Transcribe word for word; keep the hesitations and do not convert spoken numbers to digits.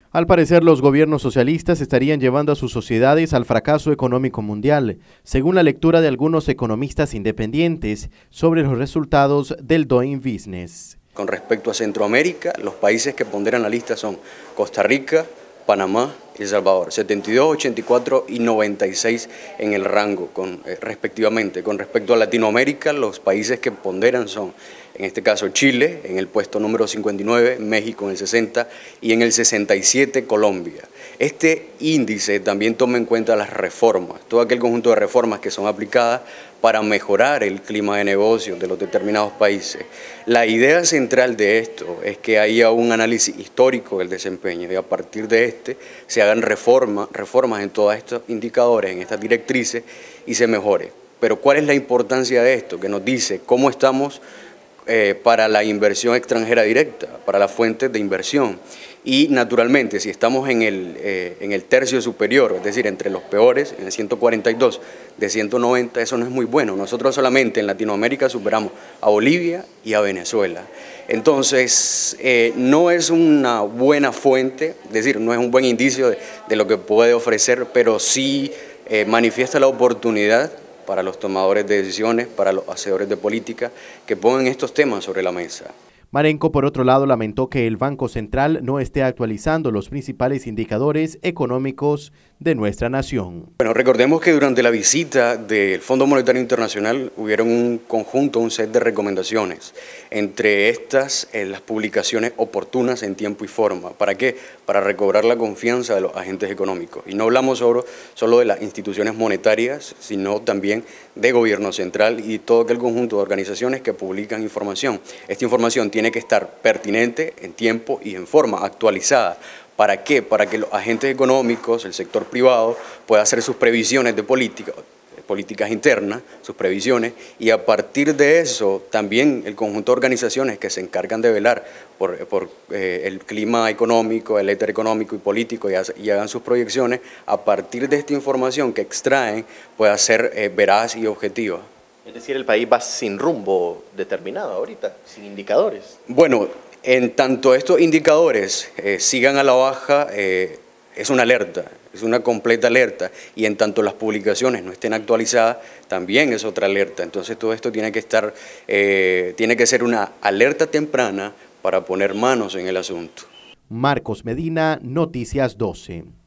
Al parecer, los gobiernos socialistas estarían llevando a sus sociedades al fracaso económico mundial, según la lectura de algunos economistas independientes sobre los resultados del Doing Business. Con respecto a Centroamérica, los países que ponderan la lista son Costa Rica, Panamá y El Salvador, setenta y dos, ochenta y cuatro y noventa y seis en el rango con, eh, respectivamente. Con respecto a Latinoamérica, los países que ponderan son, en este caso, Chile, en el puesto número cincuenta y nueve, México en el sesenta y en el sesenta y siete Colombia. Este índice también toma en cuenta las reformas, todo aquel conjunto de reformas que son aplicadas para mejorar el clima de negocios de los determinados países. La idea central de esto es que haya un análisis histórico del desempeño y a partir de este se hagan reformas, reformas en todos estos indicadores, en estas directrices y se mejore. Pero ¿cuál es la importancia de esto? Que nos dice cómo estamos eh, para la inversión extranjera directa, para las fuentes de inversión. Y naturalmente, si estamos en el, eh, en el tercio superior, es decir, entre los peores, en el ciento cuarenta y dos de ciento noventa, eso no es muy bueno. Nosotros solamente en Latinoamérica superamos a Bolivia y a Venezuela. Entonces, eh, no es una buena fuente, es decir, no es un buen indicio de, de lo que puede ofrecer, pero sí eh, manifiesta la oportunidad para los tomadores de decisiones, para los hacedores de política, que pongan estos temas sobre la mesa. Marenco, por otro lado, lamentó que el Banco Central no esté actualizando los principales indicadores económicos de nuestra nación. Bueno, recordemos que durante la visita del Fondo Monetario Internacional hubieron un conjunto, un set de recomendaciones. Entre estas, eh, las publicaciones oportunas en tiempo y forma. ¿Para qué? Para recobrar la confianza de los agentes económicos. Y no hablamos solo, solo de las instituciones monetarias, sino también de gobierno central y todo aquel conjunto de organizaciones que publican información. Esta información tiene que estar pertinente en tiempo y en forma, actualizada. ¿Para qué? Para que los agentes económicos, el sector privado, pueda hacer sus previsiones de política, políticas internas, sus previsiones, y a partir de eso también el conjunto de organizaciones que se encargan de velar por, por eh, el clima económico, el éter económico y político y, y hagan sus proyecciones, a partir de esta información que extraen pueda ser eh, veraz y objetiva. Es decir, el país va sin rumbo determinado ahorita, sin indicadores. Bueno, en tanto estos indicadores eh, sigan a la baja, eh, es una alerta, es una completa alerta, y en tanto las publicaciones no estén actualizadas, también es otra alerta. Entonces todo esto tiene que estar, eh, tiene que ser una alerta temprana para poner manos en el asunto. Marcos Medina, Noticias doce.